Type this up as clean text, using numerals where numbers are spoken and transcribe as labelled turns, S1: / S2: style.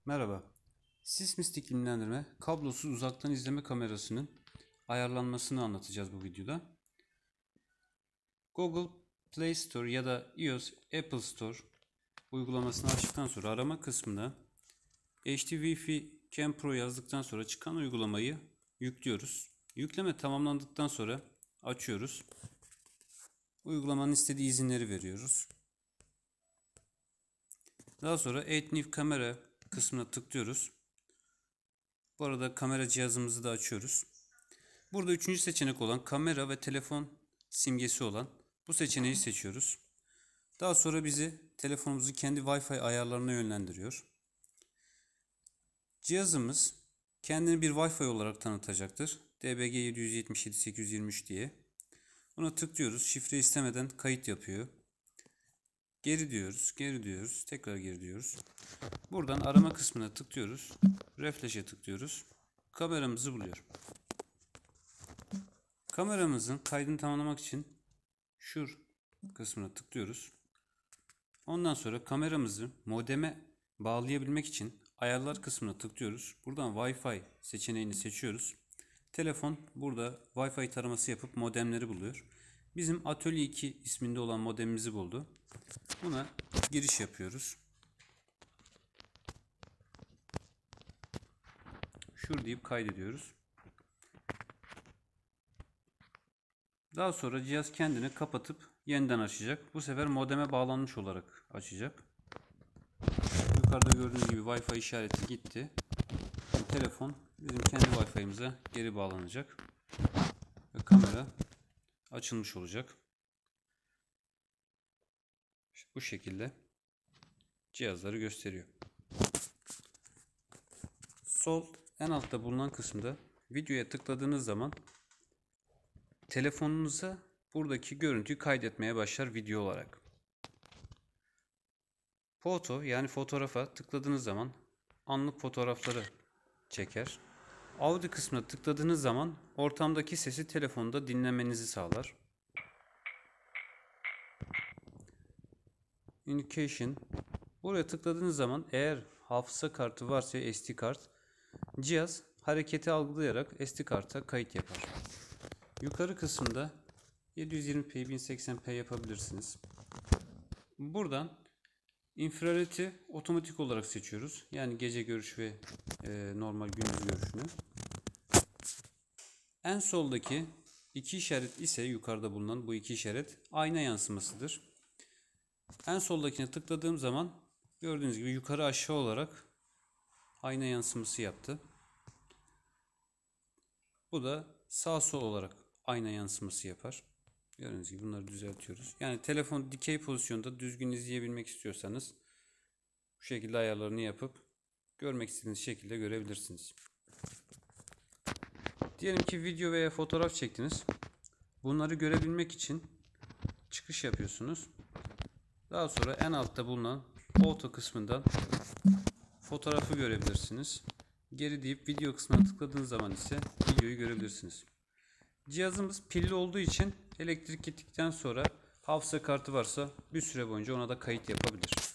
S1: Merhaba. Sismist iklimlendirme kablosuz uzaktan izleme kamerasının ayarlanmasını anlatacağız bu videoda. Google Play Store ya da iOS Apple Store uygulamasını açtıktan sonra arama kısmına HD Wi-Fi Cam Pro yazdıktan sonra çıkan uygulamayı yüklüyoruz. Yükleme tamamlandıktan sonra açıyoruz. Uygulamanın istediği izinleri veriyoruz. Daha sonra Add New Camera kısmına tıklıyoruz. Bu arada kamera cihazımızı da açıyoruz. Burada üçüncü seçenek olan kamera ve telefon simgesi olan bu seçeneği seçiyoruz. Daha sonra bizi telefonumuzu kendi Wi-Fi ayarlarına yönlendiriyor. Cihazımız kendini bir Wi-Fi olarak tanıtacaktır. DBG 777.823 diye. Buna tıklıyoruz. Şifre istemeden kayıt yapıyor. Geri diyoruz, geri diyoruz, tekrar geri diyoruz. Buradan arama kısmına tıklıyoruz. Refresh'e tıklıyoruz. Kameramızı buluyor. Kameramızın kaydını tamamlamak için şur kısmına tıklıyoruz. Ondan sonra kameramızı modeme bağlayabilmek için ayarlar kısmına tıklıyoruz. Buradan Wi-Fi seçeneğini seçiyoruz. Telefon burada Wi-Fi taraması yapıp modemleri buluyor. Bizim Atölye 2 isminde olan modemimizi buldu. Buna giriş yapıyoruz. Şur deyip kaydediyoruz. Daha sonra cihaz kendini kapatıp yeniden açacak. Bu sefer modeme bağlanmış olarak açacak. Yukarıda gördüğünüz gibi Wi-Fi işareti gitti. Telefon bizim kendi Wi-Fi'mize geri bağlanacak. Ve kamera açılmış olacak. İşte bu şekilde cihazları gösteriyor. Sol en altta bulunan kısımda videoya tıkladığınız zaman telefonunuza buradaki görüntüyü kaydetmeye başlar video olarak. Foto yani fotoğrafa tıkladığınız zaman anlık fotoğrafları çeker. Audio kısmına tıkladığınız zaman ortamdaki sesi telefonda dinlemenizi sağlar. Indication. Buraya tıkladığınız zaman eğer hafıza kartı varsa SD kart, cihaz hareketi algılayarak SD karta kayıt yapar. Yukarı kısımda 720p 1080p yapabilirsiniz. Buradan infraredi otomatik olarak seçiyoruz. Yani gece görüş ve normal gündüz görüşünü. En soldaki iki işaret ise yukarıda bulunan bu iki işaret ayna yansımasıdır. En soldakine tıkladığım zaman gördüğünüz gibi yukarı aşağı olarak ayna yansıması yaptı. Bu da sağ sol olarak ayna yansıması yapar. Gördüğünüz gibi bunları düzeltiyoruz. Yani telefon dikey pozisyonda düzgün izleyebilmek istiyorsanız bu şekilde ayarlarını yapıp görmek istediğiniz şekilde görebilirsiniz. Diyelim ki video veya fotoğraf çektiniz. Bunları görebilmek için çıkış yapıyorsunuz. Daha sonra en altta bulunan foto kısmından fotoğrafı görebilirsiniz. Geri deyip video kısmına tıkladığınız zaman ise videoyu görebilirsiniz. Cihazımız pilli olduğu için elektrik gittikten sonra hafıza kartı varsa bir süre boyunca ona da kayıt yapabilir.